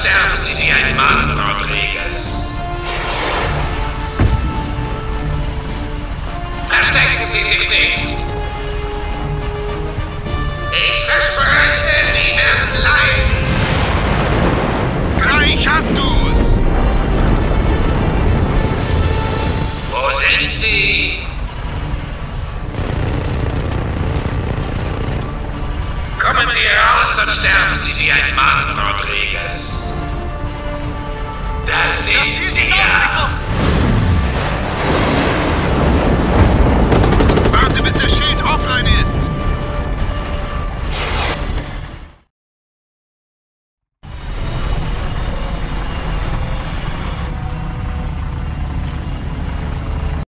sterben Sie wie ein Mann, Rodriguez. Verstecken Sie sich nicht! Ich verspreche, Sie werden leiden! Gleich hast du's! Wo sind Sie? Kommen Sie heraus, dann sterben Sie wie ein Mann, Rodriguez. Da sind Sie ja!